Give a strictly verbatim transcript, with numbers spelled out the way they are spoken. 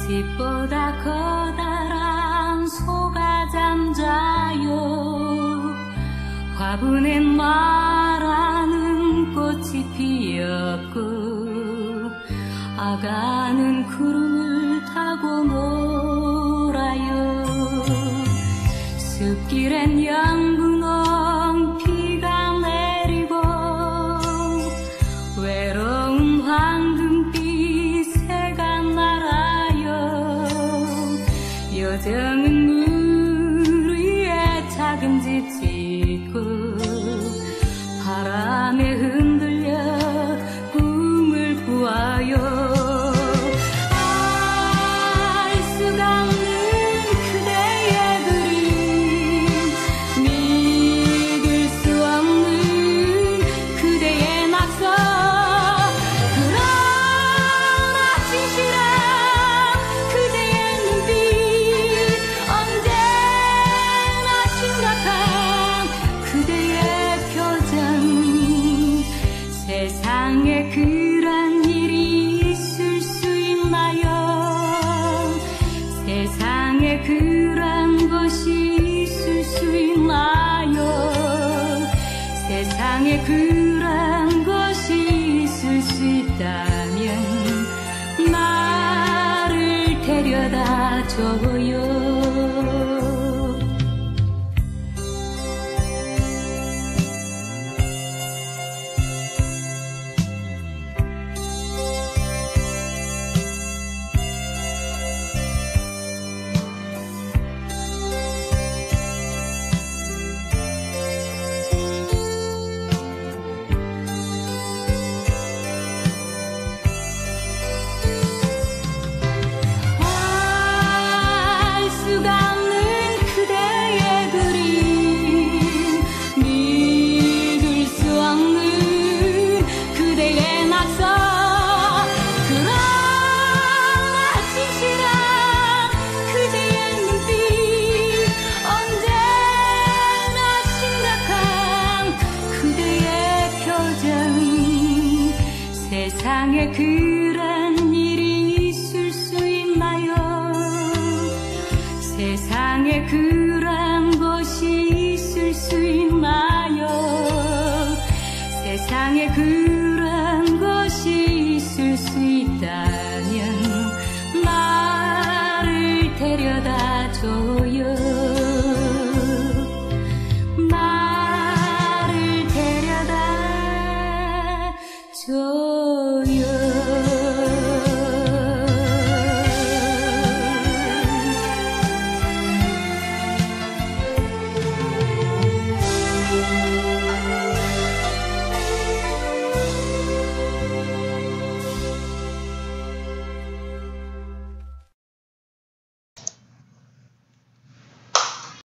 집보다 커다란 소가 잠자요. 화분엔 말하는 꽃이 피었고 아가는 구름을 타고 놀아요. 숲길엔 연분홍 비가 내리고 외로운 황금빛 새가 날아요. 여정은 물 위에 작은 집 짓고 바람에 흔들려 꿈을 꾸어요. 세상에 그런 일이 있을 수 있나요? 세상에 그런 것이 있을 수 있나요? 세상에 그런 것이 있을 수 있다면 나를 데려다 줘요. 세상에 그런 일이 있을 수 있나요? 세상에 그런 것이 있을 수 있나요? 세상에 그런 것이 있을 수 있다면 나를 데려다 줘요.